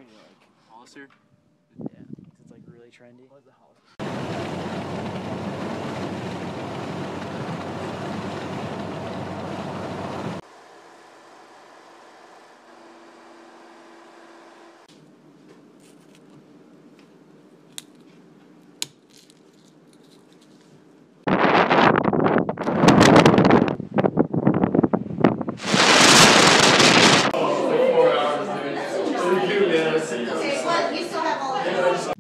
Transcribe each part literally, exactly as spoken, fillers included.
like Hollister? yeah, it's like really trendy. What is a Hollister? Okay, what? You still have all of it.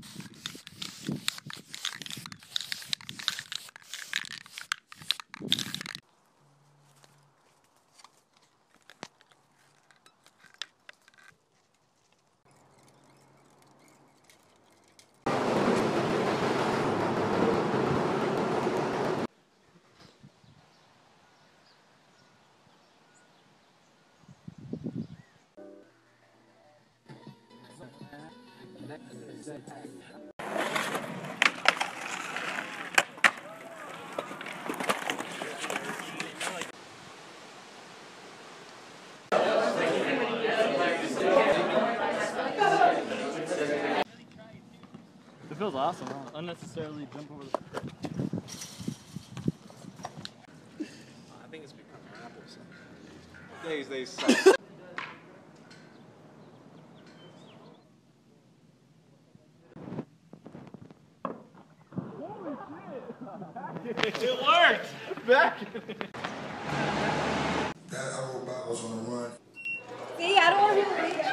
It feels awesome, huh? Unnecessarily jump over the... I think it's become apples. Days they suck. It worked! Back! That old bot was on the run. See, I don't want to be late.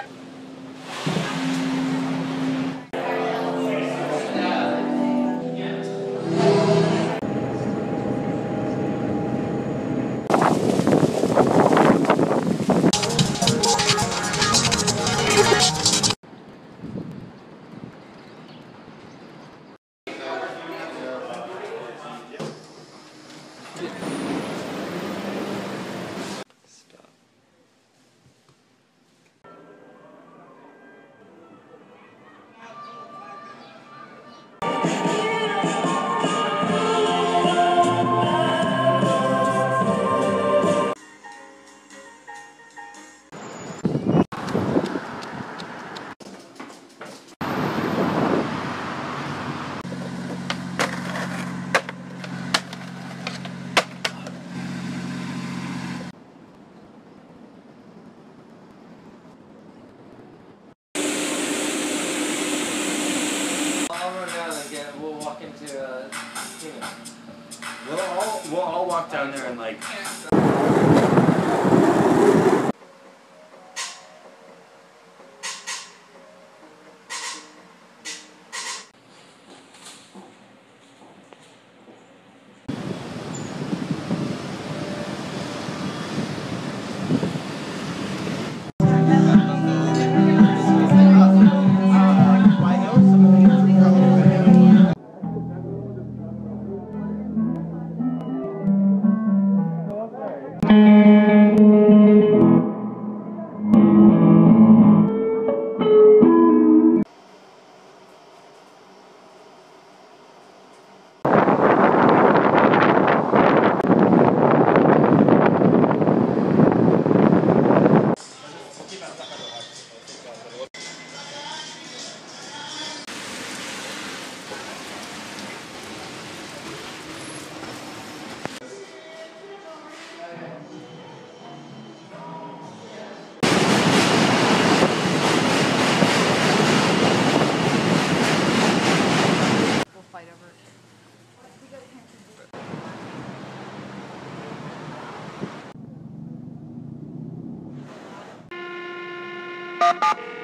I'll run down and get, we'll walk into uh, Kingdom. We'll all, we'll all walk down there and like... We'll fight over it.